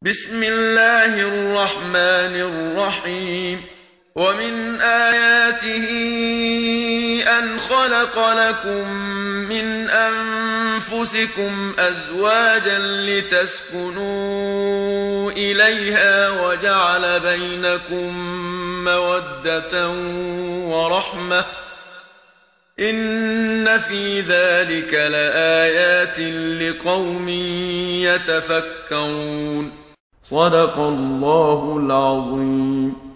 بسم الله الرحمن الرحيم ومن آياته أن خلق لكم من أنفسكم أزواجا لتسكنوا إليها وجعل بينكم مودة ورحمة إن في ذلك لآيات لقوم يتفكرون. صدق الله العظيم.